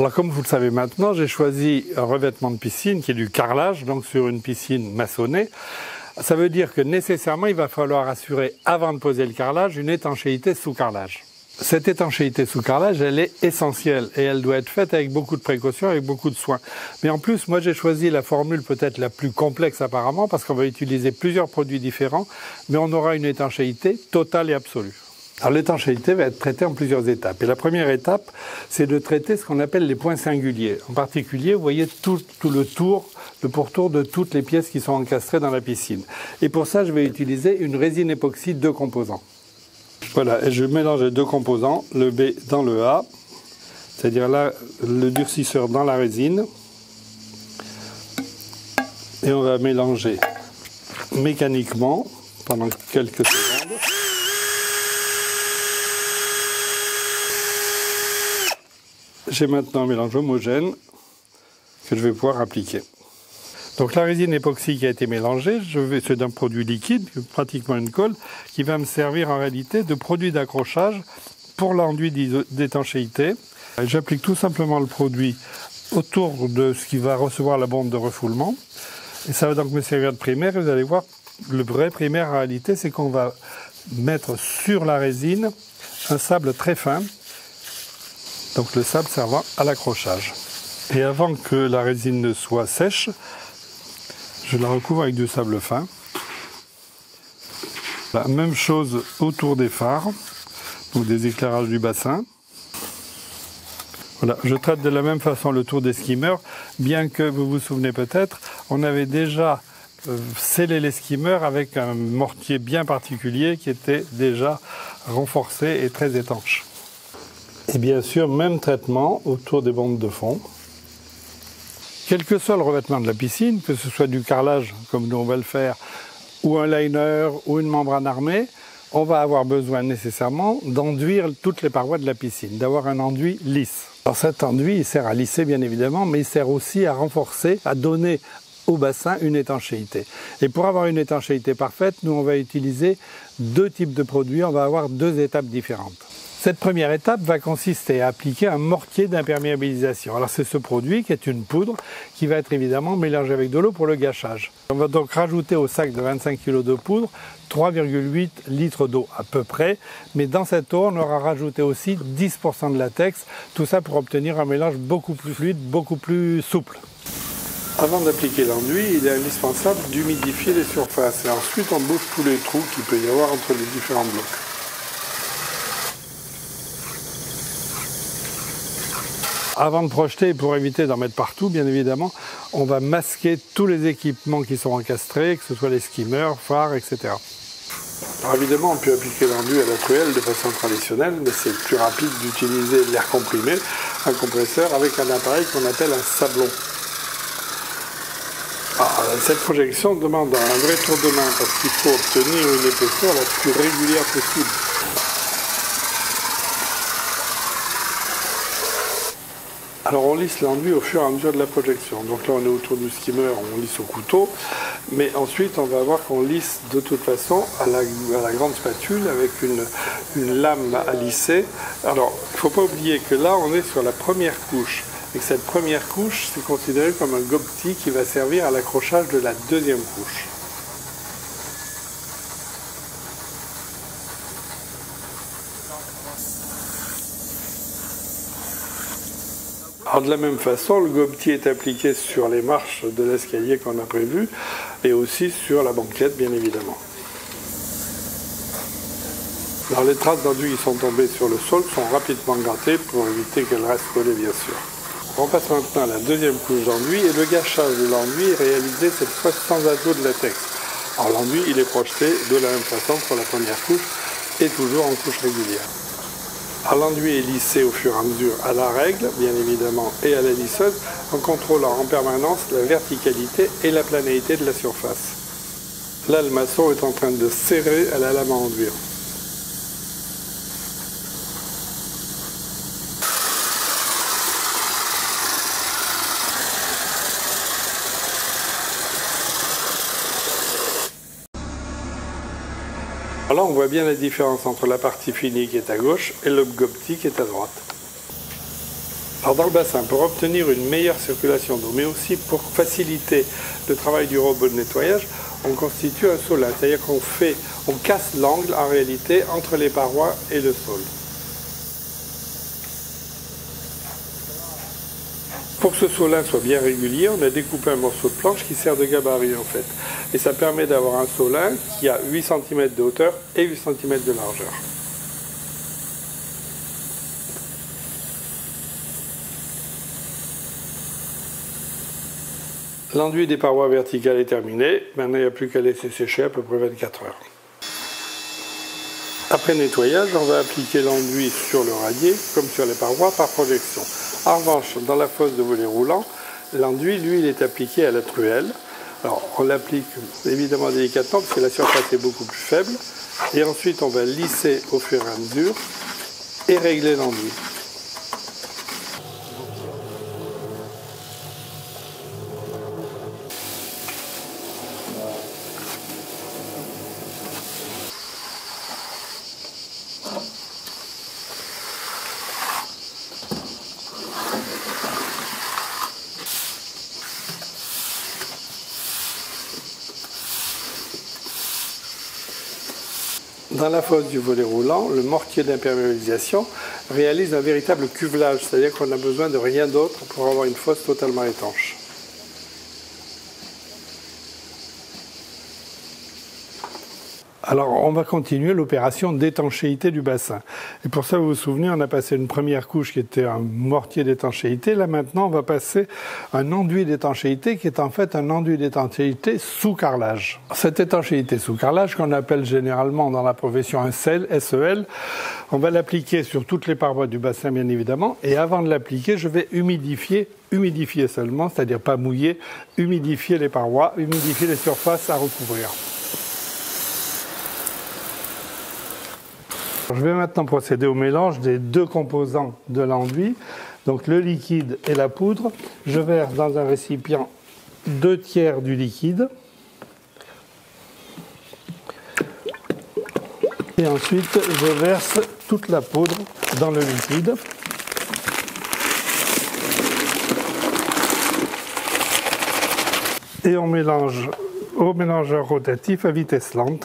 Alors comme vous le savez maintenant, j'ai choisi un revêtement de piscine qui est du carrelage, donc sur une piscine maçonnée. Ça veut dire que nécessairement il va falloir assurer, avant de poser le carrelage, une étanchéité sous carrelage. Cette étanchéité sous carrelage, elle est essentielle et elle doit être faite avec beaucoup de précautions, avec beaucoup de soins. Mais en plus, moi j'ai choisi la formule peut-être la plus complexe apparemment parce qu'on va utiliser plusieurs produits différents, mais on aura une étanchéité totale et absolue. Alors l'étanchéité va être traitée en plusieurs étapes. Et la première étape, c'est de traiter ce qu'on appelle les points singuliers. En particulier, vous voyez tout le pourtour de toutes les pièces qui sont encastrées dans la piscine. Et pour ça, je vais utiliser une résine époxy 2 composants. Voilà, et je mélange les 2 composants, le B dans le A, c'est-à-dire là, le durcisseur dans la résine. Et on va mélanger mécaniquement pendant quelques secondes. J'ai maintenant un mélange homogène que je vais pouvoir appliquer. Donc la résine époxy qui a été mélangée, c'est d'un produit liquide, pratiquement une colle, qui va me servir en réalité de produit d'accrochage pour l'enduit d'étanchéité. J'applique tout simplement le produit autour de ce qui va recevoir la bombe de refoulement. Et ça va donc me servir de primaire. Et vous allez voir, le vrai primaire en réalité, c'est qu'on va mettre sur la résine un sable très fin. Donc le sable servant à l'accrochage. Et avant que la résine ne soit sèche, je la recouvre avec du sable fin. La même chose autour des phares, donc des éclairages du bassin. Voilà, je traite de la même façon le tour des skimmers, bien que vous vous souvenez peut-être, on avait déjà scellé les skimmers avec un mortier bien particulier qui était déjà renforcé et très étanche. Et bien sûr, même traitement autour des bombes de fond. Quel que soit le revêtement de la piscine, que ce soit du carrelage, comme nous on va le faire, ou un liner, ou une membrane armée, on va avoir besoin nécessairement d'enduire toutes les parois de la piscine, d'avoir un enduit lisse. Alors cet enduit, il sert à lisser bien évidemment, mais il sert aussi à renforcer, à donner au bassin une étanchéité. Et pour avoir une étanchéité parfaite, nous on va utiliser 2 types de produits, on va avoir 2 étapes différentes. Cette première étape va consister à appliquer un mortier d'imperméabilisation. Alors c'est ce produit qui est une poudre qui va être évidemment mélangé avec de l'eau pour le gâchage. On va donc rajouter au sac de 25 kg de poudre 3,8 litres d'eau à peu près, mais dans cette eau on aura rajouté aussi 10% de latex, tout ça pour obtenir un mélange beaucoup plus fluide, beaucoup plus souple. Avant d'appliquer l'enduit, il est indispensable d'humidifier les surfaces et ensuite on bouche tous les trous qu'il peut y avoir entre les différents blocs. Avant de projeter, pour éviter d'en mettre partout, bien évidemment, on va masquer tous les équipements qui sont encastrés, que ce soit les skimmers, phares, etc. Alors évidemment, on peut appliquer l'enduit à la truelle de façon traditionnelle, mais c'est plus rapide d'utiliser l'air comprimé, un compresseur, avec un appareil qu'on appelle un sablon. Alors, cette projection demande un vrai tour de main, parce qu'il faut obtenir une épaisseur la plus régulière possible. Alors on lisse l'enduit au fur et à mesure de la projection. Donc là on est autour du skimmer, on lisse au couteau, mais ensuite on va voir qu'on lisse de toute façon à la grande spatule avec une lame à lisser. Alors il ne faut pas oublier que là on est sur la première couche, et que cette première couche c'est considéré comme un gobetit qui va servir à l'accrochage de la deuxième couche. Alors de la même façon, le gobetit est appliqué sur les marches de l'escalier qu'on a prévu et aussi sur la banquette, bien évidemment. Alors les traces d'enduit qui sont tombées sur le sol sont rapidement grattées pour éviter qu'elles restent collées, bien sûr. On passe maintenant à la deuxième couche d'enduit et le gâchage de l'enduit est réalisé cette fois sans azote de latex. Alors l'enduit, il est projeté de la même façon pour la première couche et toujours en couche régulière. L'enduit est lissé au fur et à mesure à la règle, bien évidemment, et à la lisseuse, en contrôlant en permanence la verticalité et la planéité de la surface. Là, le maçon est en train de serrer à la lame à enduire. Alors là, on voit bien la différence entre la partie finie qui est à gauche et le gobetit qui est à droite. Alors dans le bassin, pour obtenir une meilleure circulation d'eau, mais aussi pour faciliter le travail du robot de nettoyage, on constitue un solin, c'est-à-dire on casse l'angle en réalité entre les parois et le sol. Pour que ce solin soit bien régulier, on a découpé un morceau de planche qui sert de gabarit en fait. Et ça permet d'avoir un solin qui a 8 cm de hauteur et 8 cm de largeur. L'enduit des parois verticales est terminé. Maintenant, il n'y a plus qu'à laisser sécher à peu près 24 heures. Après nettoyage, on va appliquer l'enduit sur le radier, comme sur les parois, par projection. En revanche, dans la fosse de volet roulant, l'enduit, lui, il est appliqué à la truelle. Alors, on l'applique évidemment délicatement, parce que la surface est beaucoup plus faible. Et ensuite, on va lisser au fur et à mesure et régler l'enduit. Dans la fosse du volet roulant, le mortier d'imperméabilisation réalise un véritable cuvelage, c'est-à-dire qu'on n'a besoin de rien d'autre pour avoir une fosse totalement étanche. Alors, on va continuer l'opération d'étanchéité du bassin. Et pour ça, vous vous souvenez, on a passé une première couche qui était un mortier d'étanchéité. Là, maintenant, on va passer un enduit d'étanchéité qui est en fait un enduit d'étanchéité sous carrelage. Cette étanchéité sous carrelage, qu'on appelle généralement dans la profession un SEL, on va l'appliquer sur toutes les parois du bassin, bien évidemment. Et avant de l'appliquer, je vais humidifier seulement, c'est-à-dire pas mouiller, humidifier les parois, humidifier les surfaces à recouvrir. Je vais maintenant procéder au mélange des deux composants de l'enduit, donc le liquide et la poudre. Je verse dans un récipient 2/3 du liquide. Et ensuite, je verse toute la poudre dans le liquide. Et on mélange au mélangeur rotatif à vitesse lente.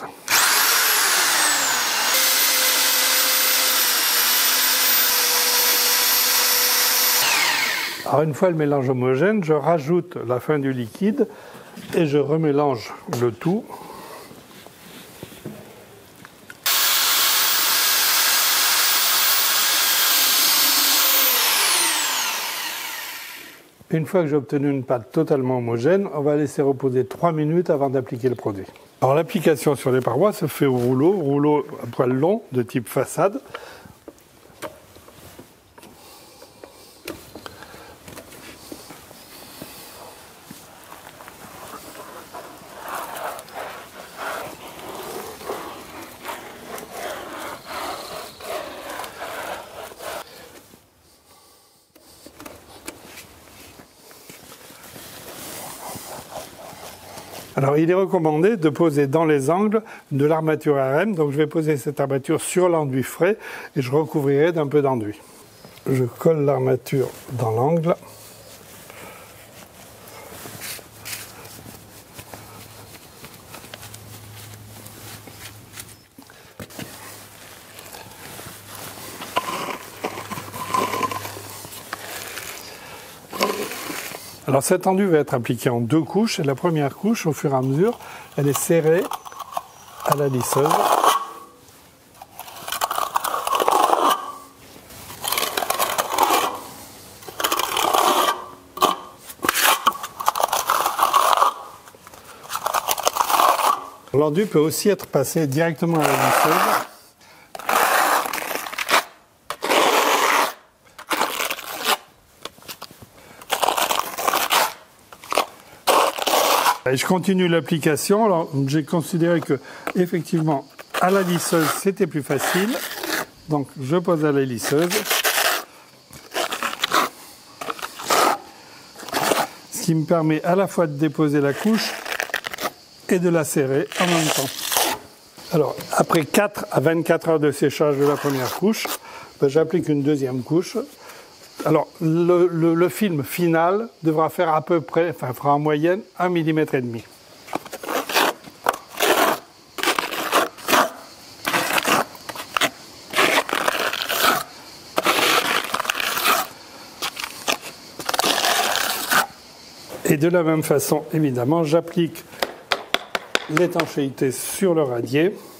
Alors une fois le mélange homogène, je rajoute la fin du liquide et je remélange le tout. Une fois que j'ai obtenu une pâte totalement homogène, on va laisser reposer 3 minutes avant d'appliquer le produit. Alors l'application sur les parois se fait au rouleau à poil long de type façade. Alors, il est recommandé de poser dans les angles de l'armature RM. Donc, je vais poser cette armature sur l'enduit frais et je recouvrirai d'un peu d'enduit. Je colle l'armature dans l'angle. Alors cet enduit va être appliqué en 2 couches. Et la première couche, au fur et à mesure, elle est serrée à la lisseuse. L'enduit peut aussi être passé directement à la lisseuse. Et je continue l'application. Alors, j'ai considéré que, effectivement, à la lisseuse, c'était plus facile. Donc, je pose à la lisseuse. Ce qui me permet à la fois de déposer la couche et de la serrer en même temps. Alors, après 4 à 24 heures de séchage de la première couche, j'applique une deuxième couche Alors, le film final devra faire à peu près, enfin, fera en moyenne 1,5 mm. Et de la même façon, évidemment, j'applique l'étanchéité sur le radier.